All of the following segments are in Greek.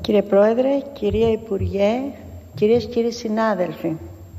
Κύριε Πρόεδρε, κυρία Υπουργέ, κυρίες και κύριοι συνάδελφοι,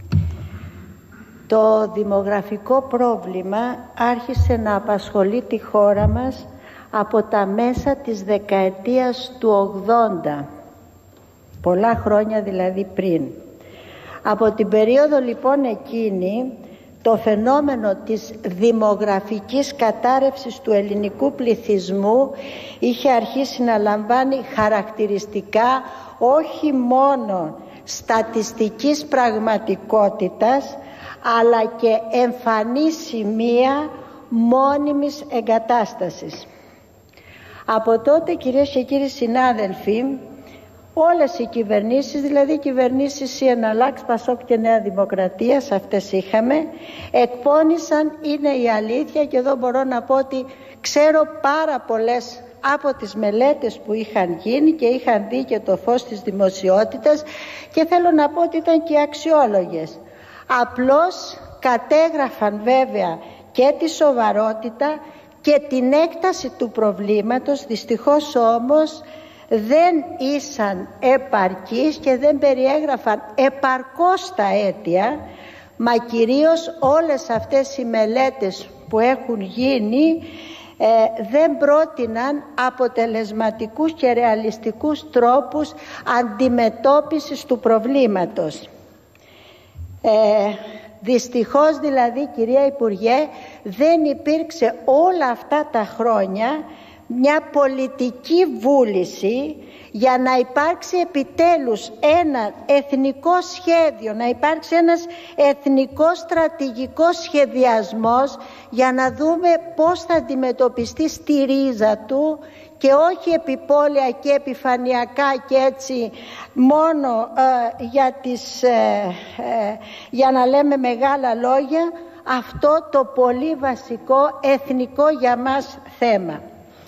το δημογραφικό πρόβλημα άρχισε να απασχολεί τη χώρα μας από τα μέσα της δεκαετίας του 80, πολλά χρόνια δηλαδή πριν. Από την περίοδο λοιπόν εκείνη, το φαινόμενο της δημογραφικής κατάρρευσης του ελληνικού πληθυσμού είχε αρχίσει να λαμβάνει χαρακτηριστικά όχι μόνο στατιστικής πραγματικότητας, αλλά και εμφανή σημεία μόνιμης εγκατάστασης. Από τότε, κυρίες και κύριοι συνάδελφοι, όλες οι κυβερνήσεις, δηλαδή κυβερνήσεις ή Εναλλάξ, Πασόκ και Νέα Δημοκρατία, αυτές είχαμε, εκπώνησαν, είναι η αλήθεια, και εδώ μπορώ να πω ότι ξέρω πάρα πολλές από τις μελέτες που είχαν γίνει και είχαν δει και το φως της δημοσιότητας, και θέλω να πω ότι ήταν και αξιόλογες. Απλώς κατέγραφαν βέβαια και τη σοβαρότητα και την έκταση του προβλήματος, δυστυχώς όμως δεν ήσαν επαρκείς και δεν περιέγραφαν επαρκώς τα αίτια, μα κυρίως όλες αυτές οι μελέτες που έχουν γίνει δεν πρότειναν αποτελεσματικούς και ρεαλιστικούς τρόπους αντιμετώπισης του προβλήματος. Δυστυχώς δηλαδή, κυρία Υπουργέ, δεν υπήρξε όλα αυτά τα χρόνια μια πολιτική βούληση για να υπάρξει επιτέλους ένα εθνικό σχέδιο, να υπάρξει ένας εθνικός στρατηγικός σχεδιασμός για να δούμε πώς θα αντιμετωπιστεί στη ρίζα του και όχι επιπόλαια και επιφανειακά και έτσι μόνο για να λέμε μεγάλα λόγια, αυτό το πολύ βασικό εθνικό για μας θέμα.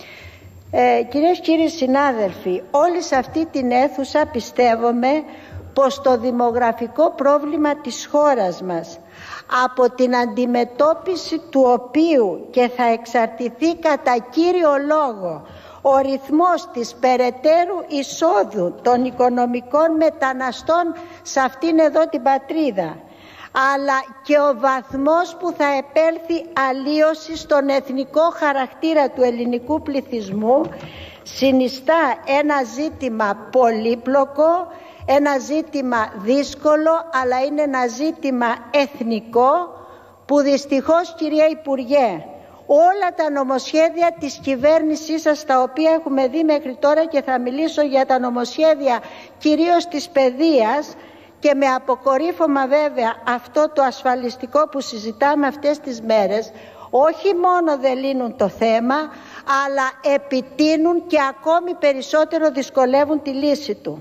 Κυρίες και κύριοι συνάδελφοι, όλοι σε αυτή την αίθουσα πιστεύουμε πως το δημογραφικό πρόβλημα της χώρας μας, από την αντιμετώπιση του οποίου και θα εξαρτηθεί κατά κύριο λόγο ο ρυθμός της περαιτέρω εισόδου των οικονομικών μεταναστών σε αυτήν εδώ την πατρίδα, αλλά και ο βαθμός που θα επέλθει αλλίωση στον εθνικό χαρακτήρα του ελληνικού πληθυσμού, συνιστά ένα ζήτημα πολύπλοκο, ένα ζήτημα δύσκολο, αλλά είναι ένα ζήτημα εθνικό που δυστυχώς, κυρία Υπουργέ, όλα τα νομοσχέδια της κυβέρνησής σας, τα οποία έχουμε δει μέχρι τώρα, και θα μιλήσω για τα νομοσχέδια κυρίως της παιδείας, και με αποκορύφωμα βέβαια αυτό το ασφαλιστικό που συζητάμε αυτές τις μέρες, όχι μόνο δεν λύνουν το θέμα, αλλά επιτείνουν και ακόμη περισσότερο δυσκολεύουν τη λύση του.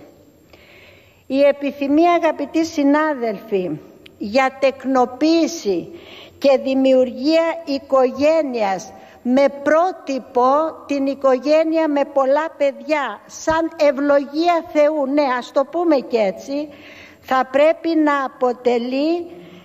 Η επιθυμία, αγαπητοί συνάδελφοι, για τεκνοποίηση και δημιουργία οικογένειας με πρότυπο την οικογένεια με πολλά παιδιά σαν ευλογία Θεού, ναι, ας το πούμε και έτσι, θα πρέπει να αποτελεί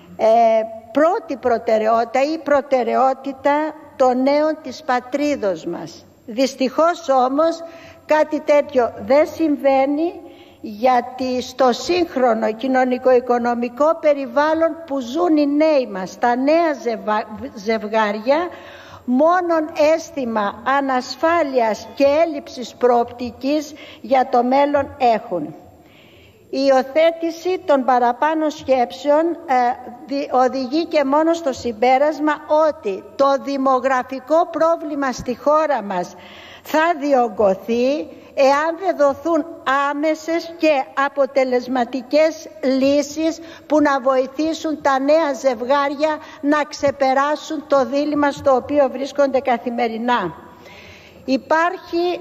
πρώτη προτεραιότητα ή προτεραιότητα των νέων της πατρίδος μας. Δυστυχώς όμως κάτι τέτοιο δεν συμβαίνει, γιατί στο σύγχρονο κοινωνικο-οικονομικό περιβάλλον που ζουν οι νέοι μας, τα νέα ζευγάρια, μόνον αίσθημα ανασφάλειας και έλλειψης προοπτικής για το μέλλον έχουν. Η υιοθέτηση των παραπάνω σκέψεων οδηγεί και μόνο στο συμπέρασμα ότι το δημογραφικό πρόβλημα στη χώρα μας θα διωγγωθεί εάν δεν δοθούν άμεσες και αποτελεσματικές λύσεις που να βοηθήσουν τα νέα ζευγάρια να ξεπεράσουν το δίλημμα στο οποίο βρίσκονται καθημερινά. Υπάρχει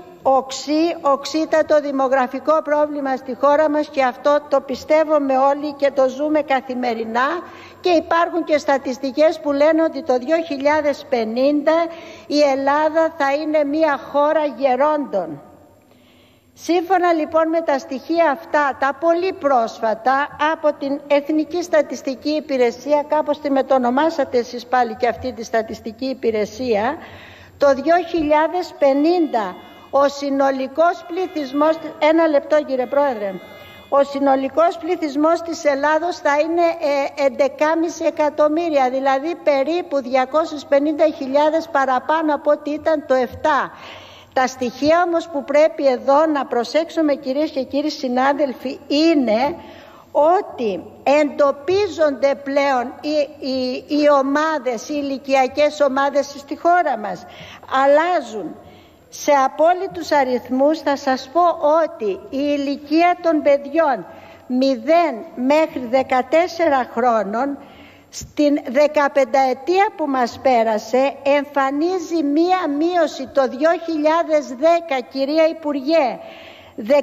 οξύτατο δημογραφικό πρόβλημα στη χώρα μας, και αυτό το πιστεύουμε όλοι και το ζούμε καθημερινά, και υπάρχουν και στατιστικές που λένε ότι το 2050 η Ελλάδα θα είναι μια χώρα γερόντων. Σύμφωνα λοιπόν με τα στοιχεία αυτά, τα πολύ πρόσφατα από την Εθνική Στατιστική Υπηρεσία, κάπως τη μετονομάσατε εσείς πάλι και αυτή τη στατιστική υπηρεσία, το 2050 Ο συνολικός πληθυσμός... Ένα λεπτό κύριε Πρόεδρε. Ο συνολικός πληθυσμός της Ελλάδος θα είναι 11,5 εκατομμύρια, δηλαδή περίπου 250.000 παραπάνω από ό,τι ήταν το 7. Τα στοιχεία όμως που πρέπει εδώ να προσέξουμε, κυρίες και κύριοι συνάδελφοι, είναι ότι εντοπίζονται πλέον οι ομάδες, οι ηλικιακές ομάδες στη χώρα μας. Αλλάζουν σε απόλυτους αριθμούς. Θα σας πω ότι η ηλικία των παιδιών 0 μέχρι 14 χρόνων στην 15ετία που μας πέρασε εμφανίζει μία μείωση το 2010, κυρία Υπουργέ, 13,5%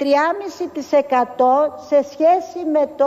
σε σχέση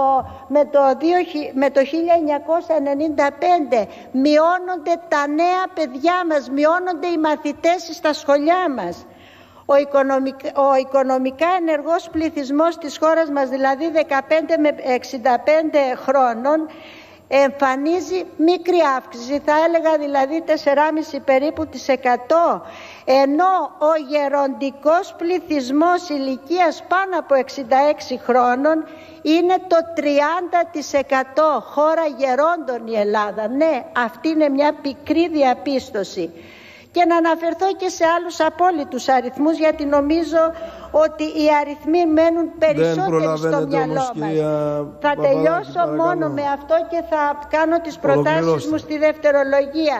με το 1995. Μειώνονται τα νέα παιδιά μας, μειώνονται οι μαθητές στα σχολιά μας. Ο οικονομικά ενεργός πληθυσμός της χώρας μας, δηλαδή 15 με 65 χρόνων, εμφανίζει μικρή αύξηση, θα έλεγα δηλαδή 4,5 περίπου %, ενώ ο γεροντικός πληθυσμός ηλικίας πάνω από 66 χρόνων είναι το 30%. Χώρα γερόντων η Ελλάδα. Ναι, αυτή είναι μια πικρή διαπίστωση. Και να αναφερθώ και σε άλλους απόλυτους αριθμούς, γιατί νομίζω ότι οι αριθμοί μένουν περισσότεροι στο μυαλό μας. Θα τελειώσω μόνο με αυτό και θα κάνω τις προτάσεις μου στη δευτερολογία.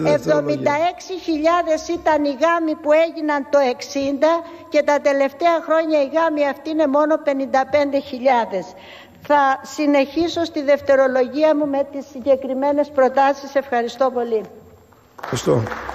76.000 ήταν οι γάμοι που έγιναν το 60 και τα τελευταία χρόνια οι γάμοι αυτοί είναι μόνο 55.000. Θα συνεχίσω στη δευτερολογία μου με τις συγκεκριμένες προτάσεις. Ευχαριστώ πολύ. Ευχαριστώ.